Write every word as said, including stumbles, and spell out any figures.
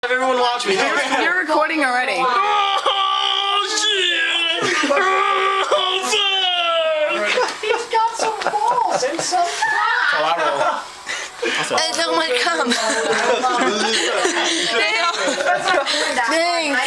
Everyone watch me. You're, you're recording already. Oh, shit! Oh, fuck! He's got some balls and some fat. Oh, I roll. I don't want to come. Thanks.